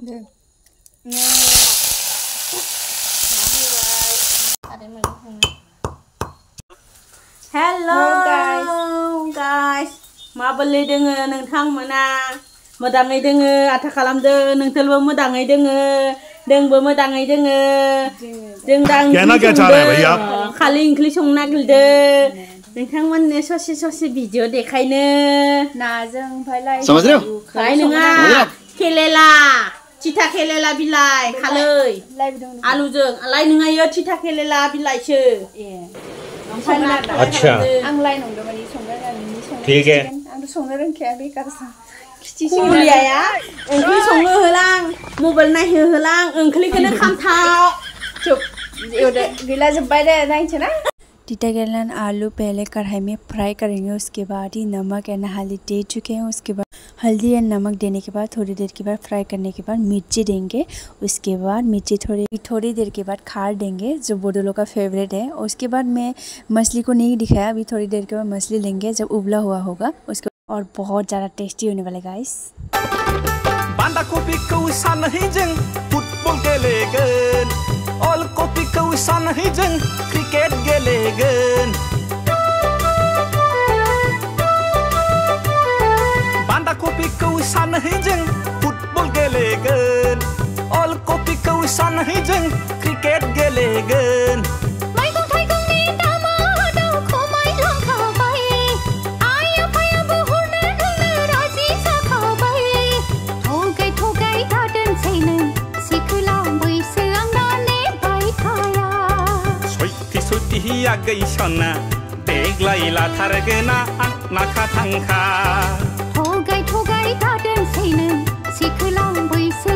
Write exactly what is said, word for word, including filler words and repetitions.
Hello guys, guys. Maboलै दोङो नोंथांमोना मोजाङै दोङो आसा खालामदो नोंसोरबो मोजाङै दोङो जोंबो मोजाङै दोङो जों दा ओंख्रि संदो खालि ओंख्रि संनो नागिरदो नोंथांमोननो ससे ससे भिडिअ देखायनो नाजों ओमफ्राय लाइ लाइ नङा केलेला थिथा केलेला बिलाइ खालै आलुजों लाइ नङा इयो थिथा केलेला बिलाइसो अच्छा आं लाइ नंदो माने संनो रोंनि संनो ठीक है आंथ' संनो रोंखाया बेकारसा खिथि संलियाया ओंख्रि संनो होलां मबाइल नायहो होलां ओंख्रिखौनो खामथाव चुप एवदो गैला जोब्बाय दे नायनोसै ना तीता केरेला आलू पहले कढ़ाई में फ्राई करेंगे उसके बाद ही नमक एंड हल्दी दे चुके हैं उसके बाद हल्दी एंड नमक देने के बाद थोड़ी देर के बाद फ्राई करने के बाद मिर्ची देंगे उसके बाद मिर्ची थोड़ी थोड़ी देर के बाद खार देंगे जो बोडोलो का फेवरेट है उसके बाद मैं मछली को नहीं दिखाया अभी थोड़ी देर के बाद मछली लेंगे जब उबला हुआ होगा उसके और बहुत ज़्यादा टेस्टी होने वाला गाइस बांदा कॉफी को सानही जों फुटबल गेलेगोन अल कॉफी को सानही जों क्रिकेट गेलेगोन बांदा कॉफी को सानही जों फुटबल गेलेगोन अल कॉफी को सानही जों क्रिकेट गेलेगोन हिया गैसना देग्लाय लाथारगोना नाखा थांखा थगाय थगाय दादोंसै नों सिखोलां बैसो